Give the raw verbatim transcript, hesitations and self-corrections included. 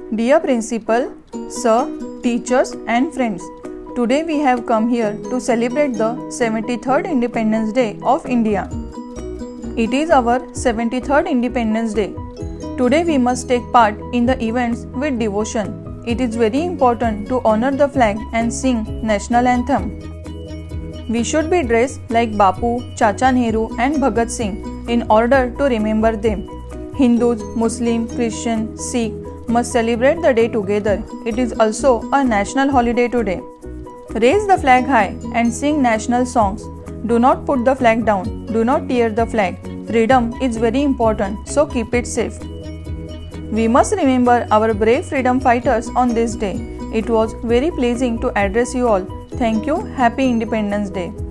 Dear Principal, Sir, teachers and friends, today we have come here to celebrate the seventy-third Independence Day of India. It is our seventy-third Independence Day. Today we must take part in the events with devotion. It is very important to honor the flag and sing national anthem. We should be dressed like Bapu, Chacha Nehru and Bhagat Singh in order to remember them. Hindus, Muslim, Christian, Sikh must celebrate the day together. It is also a national holiday today. Raise the flag high and sing national songs. Do not put the flag down. Do not tear the flag. Freedom is very important, so keep it safe. We must remember our brave freedom fighters on this day. It was very pleasing to address you all. Thank you. Happy Independence Day.